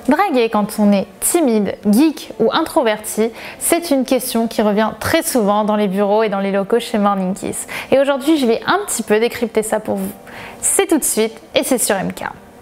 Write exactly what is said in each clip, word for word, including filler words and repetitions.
Draguer quand on est timide, geek ou introverti, c'est une question qui revient très souvent dans les bureaux et dans les locaux chez Morning Kiss. Et aujourd'hui, je vais un petit peu décrypter ça pour vous. C'est tout de suite et c'est sur M K.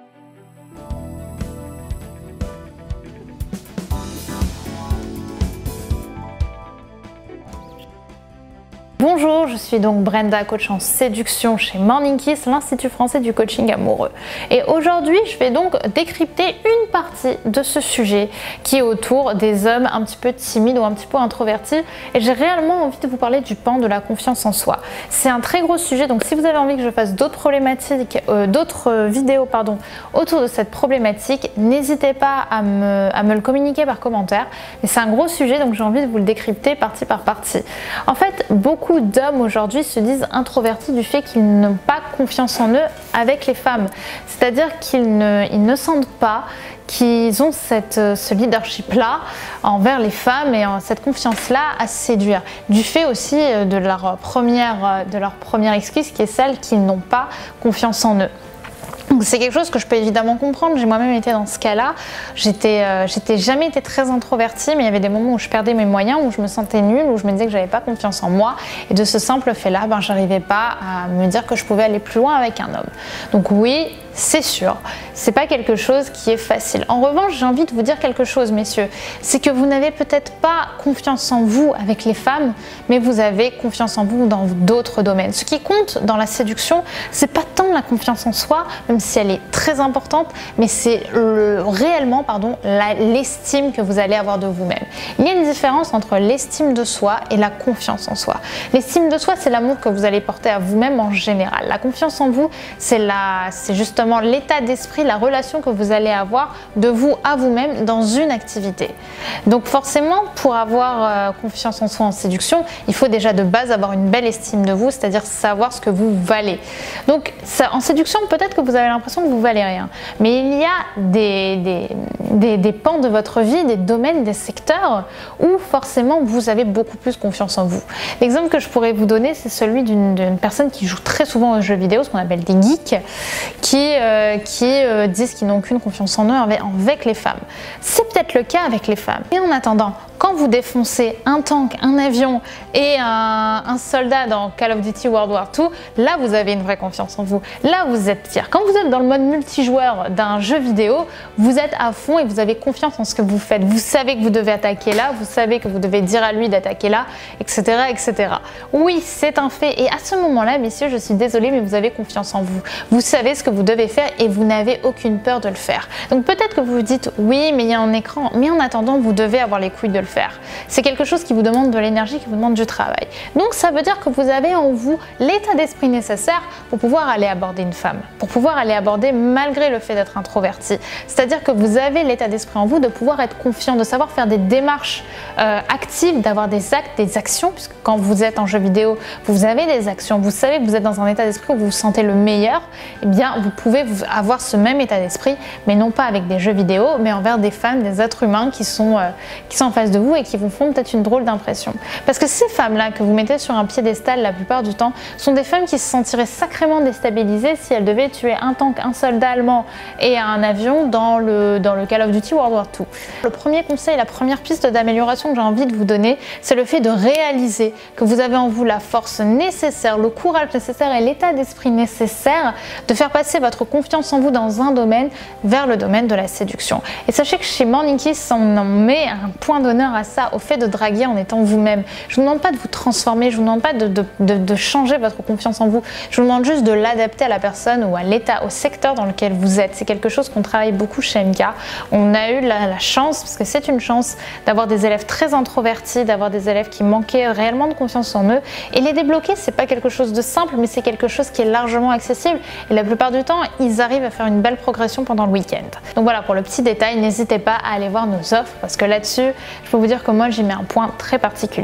Bonjour, je suis donc Brenda, coach en séduction chez Morning Kiss, l'Institut français du coaching amoureux. Et aujourd'hui, je vais donc décrypter une partie de ce sujet qui est autour des hommes un petit peu timides ou un petit peu introvertis. Et j'ai réellement envie de vous parler du pan de la confiance en soi. C'est un très gros sujet, donc si vous avez envie que je fasse d'autres problématiques, euh, d'autres vidéos pardon, autour de cette problématique, n'hésitez pas à me, à me le communiquer par commentaire. Mais c'est un gros sujet, donc j'ai envie de vous le décrypter partie par partie. En fait, beaucoup Beaucoup d'hommes aujourd'hui se disent introvertis du fait qu'ils n'ont pas confiance en eux avec les femmes. C'est-à-dire qu'ils ne, ils ne sentent pas qu'ils ont cette, ce leadership-là envers les femmes et cette confiance-là à séduire. Du fait aussi de leur première, de leur première excuse qui est celle qu'ils n'ont pas confiance en eux. C'est quelque chose que je peux évidemment comprendre, j'ai moi-même été dans ce cas-là, j'étais euh, j'étais jamais été très introvertie, mais il y avait des moments où je perdais mes moyens, où je me sentais nulle, où je me disais que j'avais pas confiance en moi, et de ce simple fait-là, ben, j'arrivais pas à me dire que je pouvais aller plus loin avec un homme. Donc oui, c'est sûr, c'est pas quelque chose qui est facile. En revanche, j'ai envie de vous dire quelque chose, messieurs, c'est que vous n'avez peut-être pas confiance en vous avec les femmes, mais vous avez confiance en vous dans d'autres domaines. Ce qui compte dans la séduction, c'est pas tant la confiance en soi, même si elle est très importante, mais c'est le, réellement pardon, l'estime que vous allez avoir de vous-même. Il y a une différence entre l'estime de soi et la confiance en soi. L'estime de soi, c'est l'amour que vous allez porter à vous-même en général. La confiance en vous, c'est justement l'état d'esprit, la relation que vous allez avoir de vous à vous-même dans une activité. Donc forcément, pour avoir euh, confiance en soi en séduction, il faut déjà de base avoir une belle estime de vous, c'est-à-dire savoir ce que vous valez. Donc ça, en séduction, peut-être que vous avez l'impression que vous valez rien, mais il y a des, des, des, des pans de votre vie, des domaines, des secteurs où forcément vous avez beaucoup plus confiance en vous. L'exemple que je pourrais vous donner, c'est celui d'une personne qui joue très souvent aux jeux vidéo, ce qu'on appelle des geeks, qui Euh, qui euh, disent qu'ils n'ont aucune confiance en eux avec, avec les femmes. C'est peut-être le cas avec les femmes. Et en attendant, quand vous défoncez un tank, un avion et un, un soldat dans Call of Duty World War deux, là vous avez une vraie confiance en vous. Là vous êtes fier. Quand vous êtes dans le mode multijoueur d'un jeu vidéo, vous êtes à fond et vous avez confiance en ce que vous faites. Vous savez que vous devez attaquer là, vous savez que vous devez dire à lui d'attaquer là, et cetera, et cetera. Oui, c'est un fait. Et à ce moment-là, messieurs, je suis désolée, mais vous avez confiance en vous. Vous savez ce que vous devez faire et vous n'avez aucune peur de le faire. Donc peut-être que vous vous dites oui, mais il y a un écran. Mais en attendant, vous devez avoir les couilles de le faire. C'est quelque chose qui vous demande de l'énergie, qui vous demande du travail. Donc ça veut dire que vous avez en vous l'état d'esprit nécessaire pour pouvoir aller aborder une femme, pour pouvoir aller aborder malgré le fait d'être introverti. C'est-à-dire que vous avez l'état d'esprit en vous de pouvoir être confiant, de savoir faire des démarches euh, actives, d'avoir des actes, des actions, puisque quand vous êtes en jeu vidéo, vous avez des actions, vous savez que vous êtes dans un état d'esprit où vous vous sentez le meilleur, eh bien vous pouvez avoir ce même état d'esprit, mais non pas avec des jeux vidéo, mais envers des femmes, des êtres humains qui sont, euh, qui sont en face de vous et qui vous font peut-être une drôle d'impression. Parce que ces femmes-là que vous mettez sur un piédestal la plupart du temps sont des femmes qui se sentiraient sacrément déstabilisées si elles devaient tuer un tank, un soldat allemand et un avion dans le, dans le Call of Duty World War deux. Le premier conseil, la première piste d'amélioration que j'ai envie de vous donner, c'est le fait de réaliser que vous avez en vous la force nécessaire, le courage nécessaire et l'état d'esprit nécessaire de faire passer votre confiance en vous dans un domaine vers le domaine de la séduction. Et sachez que chez Morning Kiss, on en met un point d'honneur à ça, au fait de draguer en étant vous-même. Je ne vous demande pas de vous transformer, je ne vous demande pas de, de, de, de changer votre confiance en vous, je vous demande juste de l'adapter à la personne ou à l'état, au secteur dans lequel vous êtes. C'est quelque chose qu'on travaille beaucoup chez M K. On a eu la, la chance, parce que c'est une chance, d'avoir des élèves très introvertis, d'avoir des élèves qui manquaient réellement de confiance en eux. Et les débloquer, c'est pas quelque chose de simple, mais c'est quelque chose qui est largement accessible. Et la plupart du temps, ils arrivent à faire une belle progression pendant le week-end. Donc voilà, pour le petit détail, n'hésitez pas à aller voir nos offres, parce que là-dessus, je peux vous dire que moi, j'y mets un point très particulier.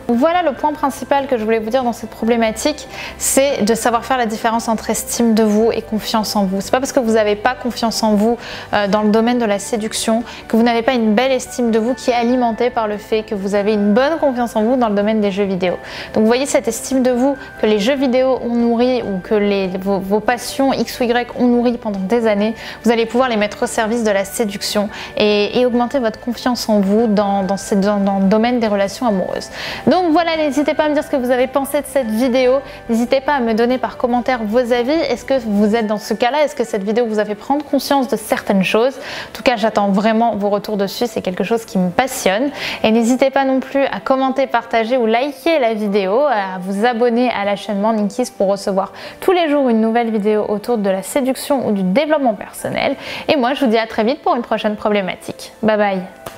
Voilà le point principal que je voulais vous dire dans cette problématique, c'est de savoir faire la différence entre estime de vous et confiance en vous. C'est pas parce que vous n'avez pas confiance en vous euh, dans le domaine de la séduction que vous n'avez pas une belle estime de vous qui est alimentée par le fait que vous avez une bonne confiance en vous dans le domaine des jeux vidéo. Donc vous voyez cette estime de vous que les jeux vidéo ont nourri ou que les, vos, vos passions X ou Y ont nourri pendant des années, vous allez pouvoir les mettre au service de la séduction et, et augmenter votre confiance en vous dans, dans, cette, dans, dans le domaine des relations amoureuses. Donc Donc voilà, n'hésitez pas à me dire ce que vous avez pensé de cette vidéo, n'hésitez pas à me donner par commentaire vos avis, est-ce que vous êtes dans ce cas-là, est-ce que cette vidéo vous a fait prendre conscience de certaines choses? En tout cas, j'attends vraiment vos retours dessus, c'est quelque chose qui me passionne. Et n'hésitez pas non plus à commenter, partager ou liker la vidéo, à vous abonner à la chaîne Morning Kiss pour recevoir tous les jours une nouvelle vidéo autour de la séduction ou du développement personnel. Et moi, je vous dis à très vite pour une prochaine problématique. Bye bye!